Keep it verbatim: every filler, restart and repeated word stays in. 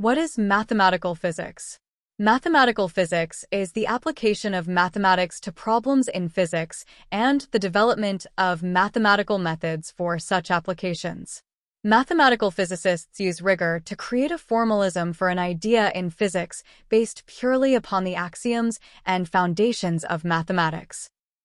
What is mathematical physics? Mathematical physics is the application of mathematics to problems in physics and the development of mathematical methods for such applications. Mathematical physicists use rigor to create a formalism for an idea in physics based purely upon the axioms and foundations of mathematics.